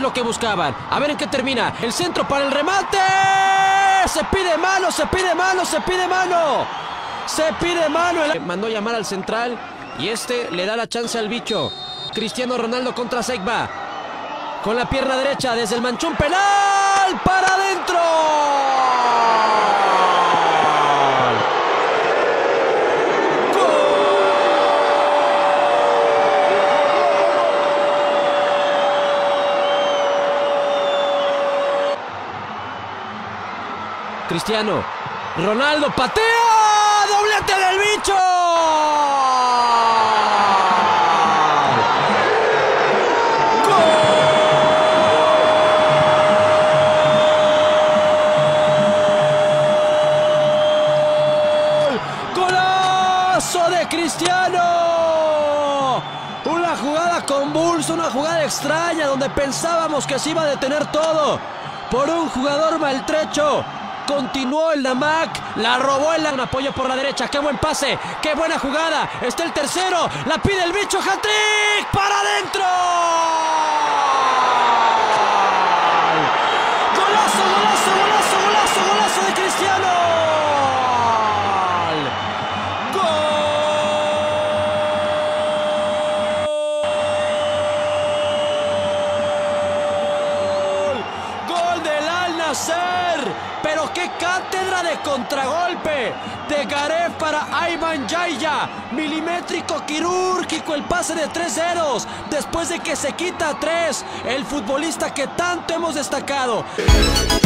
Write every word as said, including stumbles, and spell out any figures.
lo que buscaban. A ver en qué termina. El centro para el remate. Se pide mano, se pide mano, se pide mano. Se pide mano. Mandó llamar al central y este le da la chance al bicho. Cristiano Ronaldo contra Seigba. Con la pierna derecha desde el manchón penal. Para adentro. Cristiano Ronaldo patea, doblete del bicho. ¡Gol! ¡Golazo de Cristiano! Una jugada convulsa, una jugada extraña donde pensábamos que se iba a detener todo por un jugador maltrecho. Continuó el Namac, la robó el... Un apoyo por la derecha, qué buen pase, qué buena jugada. Está el tercero, la pide el bicho, hat-trick, para adentro. Golazo, golazo, golazo, golazo, golazo de Cristiano. Gol. Gol del Al Nassr. Pero qué cátedra de contragolpe de Gareth para Iván Yaya. Milimétrico, quirúrgico el pase de tres dedos. Después de que se quita a tres, el futbolista que tanto hemos destacado.